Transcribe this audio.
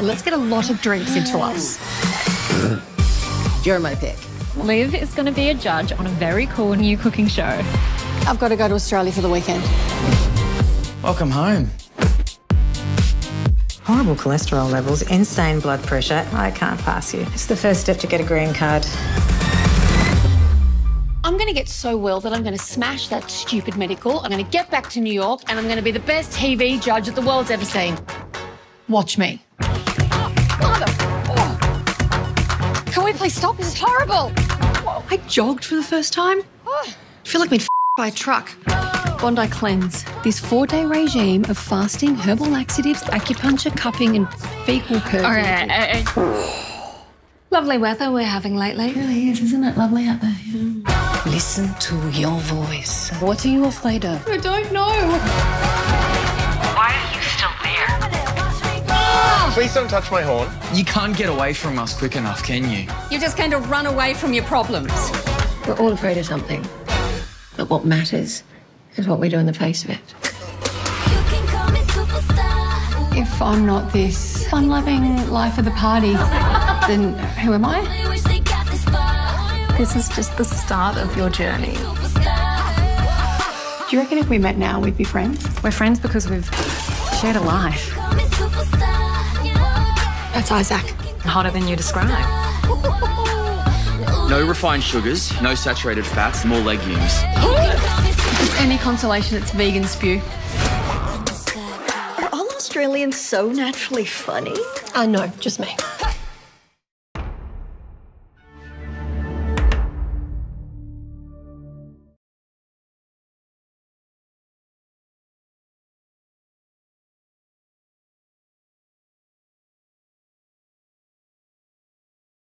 and let's get a lot of drinks into us. You're my pick. Liv is going to be a judge on a very cool new cooking show. I've got to go to Australia for the weekend. Welcome home. Horrible cholesterol levels, insane blood pressure. I can't pass you. It's the first step to get a green card. I'm going to get so well that I'm going to smash that stupid medical. I'm going to get back to New York and I'm going to be the best TV judge that the world's ever seen. Watch me. Can we please stop? This is horrible. I jogged for the first time. I feel like we'd by a truck. Bondi Cleanse. This 4-day regime of fasting, herbal laxatives, acupuncture, cupping and fecal purging. Okay. Lovely weather we're having lately. It really is, isn't it lovely out there? Yeah. Listen to your voice. What are you afraid of? I don't know. Why are you still there? Please don't touch my horn. You can't get away from us quick enough, can you? You just kind of run away from your problems. We're all afraid of something. But what matters is what we do in the face of it. If I'm not this fun-loving life of the party, then who am I? This is just the start of your journey. Do you reckon if we met now, we'd be friends? We're friends because we've shared a life. That's Isaac. Hotter than you describe. No refined sugars, no saturated fats, more legumes. If it's any consolation, it's vegan spew. Are all Australians so naturally funny? No, just me.